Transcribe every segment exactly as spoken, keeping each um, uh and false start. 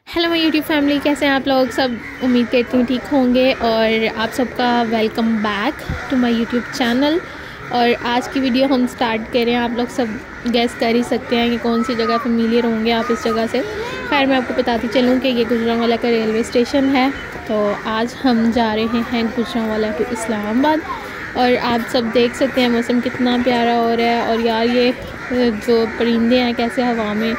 Hello my YouTube family, कैसे हैं आप लोग सब। उम्मीद करती हूँ ठीक होंगे और आप सबका welcome back to my YouTube channel. और आज की वीडियो हम स्टार्ट कर रहे हैं। आप लोग सब गेस कर ही सकते हैं कि कौन सी जगह फेमिलियर होंगे आप इस जगह से। खैर मैं आपको बताती चलूँ कि ये गुजरांवाला का रेलवे स्टेशन है। तो आज हम जा रहे हैं गुजरांवाला टू इस्लामाबाद। और आप सब देख सकते हैं मौसम कितना प्यारा हो रहा है। और यार ये जो परिंदे हैं कैसे हवा में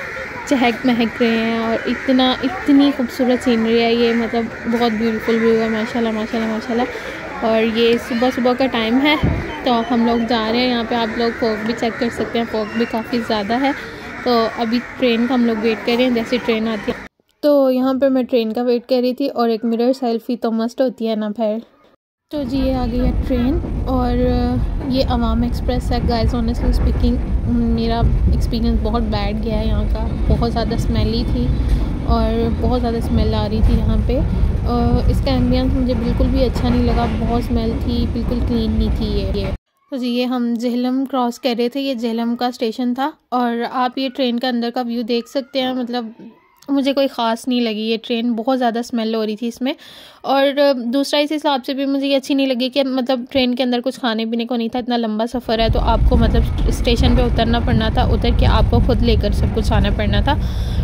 चहक महक रहे हैं और इतना इतनी खूबसूरत सीनरी है ये, मतलब बहुत ब्यूटीफुल व्यू है माशाल्लाह माशाल्लाह माशाल्लाह। और ये सुबह सुबह का टाइम है तो हम लोग जा रहे हैं। यहाँ पे आप लोग फॉग भी चेक कर सकते हैं, फॉग भी काफ़ी ज़्यादा है। तो अभी ट्रेन का हम लोग वेट कर रहे हैं, जैसे ट्रेन आती है। तो यहाँ पर मैं ट्रेन का वेट कर रही थी और एक मिरर सेल्फी तो मस्ट होती है ना फिर। तो जी ये आ गई है ट्रेन और ये अवाम एक्सप्रेस है। गाइस ऑनेस्टली स्पीकिंग मेरा एक्सपीरियंस बहुत बैड गया है यहाँ का। बहुत ज़्यादा स्मेली थी और बहुत ज़्यादा स्मेल आ रही थी यहाँ पे। और इसका एम्बियंस मुझे बिल्कुल भी अच्छा नहीं लगा, बहुत स्मेल थी, बिल्कुल क्लीन नहीं थी ये ये तो जी ये हम झेलम क्रॉस कर रहे थे, ये झेलम का स्टेशन था। और आप ये ट्रेन का अंदर का व्यू देख सकते हैं। मतलब मुझे कोई ख़ास नहीं लगी ये ट्रेन, बहुत ज़्यादा स्मेल हो रही थी इसमें। और दूसरा इस हिसाब से भी मुझे ये अच्छी नहीं लगी कि मतलब ट्रेन के अंदर कुछ खाने पीने को नहीं था। इतना लंबा सफ़र है तो आपको मतलब स्टेशन पे उतरना पड़ना था, उतर के आपको खुद लेकर सब कुछ आना पड़ना था।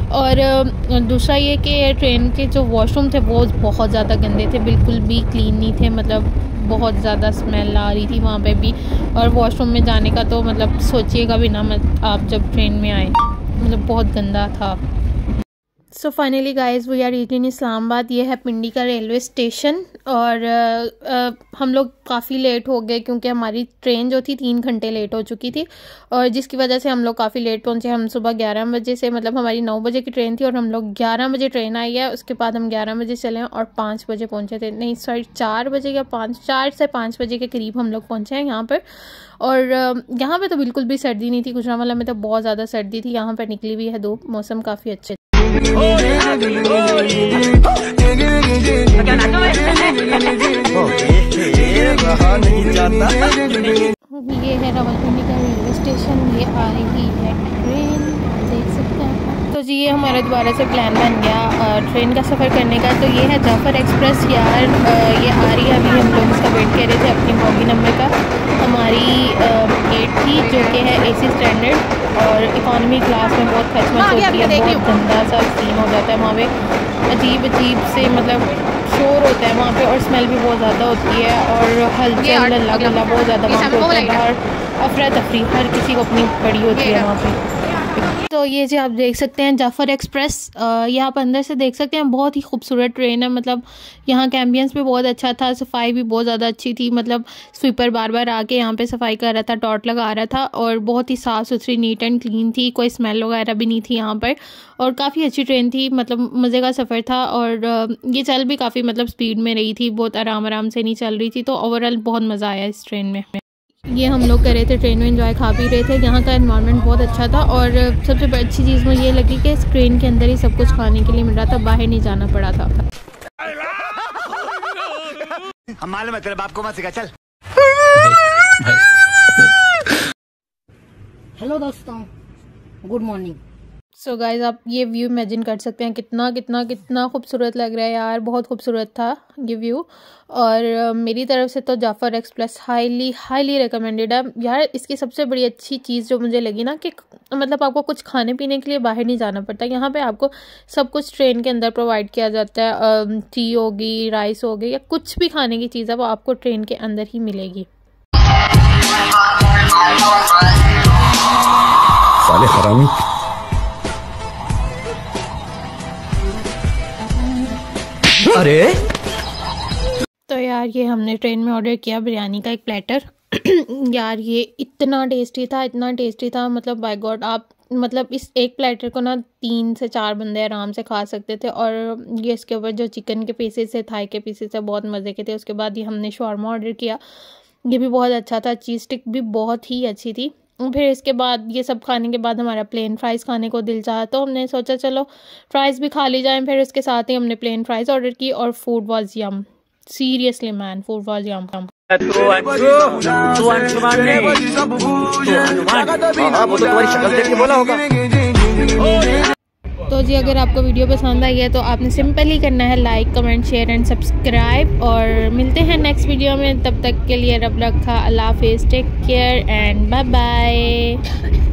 और दूसरा ये कि ट्रेन के जो वॉशरूम थे वो बहुत ज़्यादा गंदे थे, बिल्कुल भी क्लीन नहीं थे। मतलब बहुत ज़्यादा स्मेल आ रही थी वहाँ पे भी। और वॉशरूम में जाने का तो मतलब सोचिएगा भी ना मत आप जब ट्रेन में आए, मतलब बहुत गंदा था। So finally guys we are reaching Islamabad. ये है पिंडी का रेलवे स्टेशन। और आ, आ, हम लोग काफ़ी लेट हो गए क्योंकि हमारी ट्रेन जो थी तीन घंटे लेट हो चुकी थी। और जिसकी वजह से हम लोग काफ़ी लेट पहुंचे। हम सुबह ग्यारह बजे से, मतलब हमारी नौ बजे की ट्रेन थी और हम लोग ग्यारह बजे ट्रेन आई है। उसके बाद हम ग्यारह बजे चले और पाँच बजे पहुंचे थे, नहीं सॉरी चार बजे या पाँच चार से पाँच बजे के करीब हम लोग पहुँचे हैं यहाँ पर। और यहाँ पर तो बिल्कुल भी सर्दी नहीं थी, गुजरांवाला में तो बहुत ज़्यादा सर्दी थी। यहाँ पर निकली हुई है धूप, मौसम काफ़ी अच्छे। ये है रावलपिंडी का रेलवे स्टेशन, ये आ रही है ट्रेन, देख सकते हैं। तो जी ये हमारा दोबारा से प्लान बन गया ट्रेन का सफ़र करने का। तो ये है जाफर एक्सप्रेस यार, ये आ रही है। अभी हम लोग इसका वेट कर रहे थे अपनी बॉगी नंबर का। हमारी गेट थी जो कि है एसी स्टैंडर्ड और इकॉनमी क्लास में बहुत खचमच होती है, बहुत गंदा सा सीन हो जाता है वहाँ पे। अजीब अजीब से मतलब शोर होता है वहाँ पे और स्मेल भी बहुत ज़्यादा होती है और हलचल हल्ला गुल्ला बहुत ज़्यादा वहाँ पे होता है। बाहर अफरा तफरी हर किसी को अपनी पड़ी होती है वहाँ पे। तो ये जी आप देख सकते हैं जाफर एक्सप्रेस, ये आप अंदर से देख सकते हैं। बहुत ही खूबसूरत ट्रेन है। मतलब यहाँ का एम्बियंस भी बहुत अच्छा था, सफाई भी बहुत ज़्यादा अच्छी थी। मतलब स्वीपर बार बार आके यहाँ पे सफाई कर रहा था, टॉट लगा रहा था। और बहुत ही साफ़ सुथरी नीट एंड क्लीन थी, कोई स्मेल वगैरह भी नहीं थी यहाँ पर। और काफ़ी अच्छी ट्रेन थी, मतलब मज़े का सफ़र था। और ये चल भी काफ़ी मतलब स्पीड में रही थी, बहुत आराम आराम से नहीं चल रही थी। तो ओवरऑल बहुत मज़ा आया इस ट्रेन में। ये हम लोग कर रहे थे ट्रेन में एंजॉय, खा पी रहे थे। यहाँ का एनवायरनमेंट बहुत अच्छा था और सबसे अच्छी चीज़ मुझे ये लगी कि इस ट्रेन के अंदर ही सब कुछ खाने के लिए मिल रहा था, बाहर नहीं जाना पड़ा था। हम मालूम है तेरे बाप को मत सिखा, चल। हेलो दोस्तों, good morning. So so guys आप ये व्यू इमेजिन कर सकते हैं, कितना कितना कितना खूबसूरत लग रहा है यार, बहुत खूबसूरत था ये व्यू। और uh, मेरी तरफ से तो Jaffar express highly highly recommended है यार। इसकी सबसे बड़ी अच्छी चीज़ जो मुझे लगी ना कि मतलब आपको कुछ खाने पीने के लिए बाहर नहीं जाना पड़ता। यहाँ पे आपको सब कुछ ट्रेन के अंदर प्रोवाइड किया जाता है। टी होगी, राइस होगी या कुछ भी खाने की चीज़ है वो आपको ट्रेन के अंदर ही मिलेगी। साले हरामी। अरे तो यार ये हमने ट्रेन में ऑर्डर किया बिरयानी का एक प्लेटर। यार ये इतना टेस्टी था, इतना टेस्टी था, मतलब बाय गॉड आप मतलब इस एक प्लेटर को ना तीन से चार बंदे आराम से खा सकते थे। और ये इसके ऊपर जो चिकन के पीसेस थे, थाई के पीसेस थे, बहुत मज़े के थे। उसके बाद ये हमने शॉर्मा ऑर्डर किया, ये भी बहुत अच्छा था। चीज़ स्टिक भी बहुत ही अच्छी थी। फिर इसके बाद ये सब खाने के बाद हमारा प्लेन फ्राइज़ खाने को दिल चाहा तो हमने सोचा चलो फ्राइज़ भी खा ली जाएं। फिर उसके साथ ही हमने प्लेन फ्राइज़ ऑर्डर की और food was yum, seriously man, food was yum. तो जी अगर आपको वीडियो पसंद आई है तो आपने सिंपल ही करना है like comment share and subscribe. और मिलते हैं नेक्स्ट वीडियो में, तब तक के लिए रब रखा, अल्लाह हाफिज़, take care and bye bye.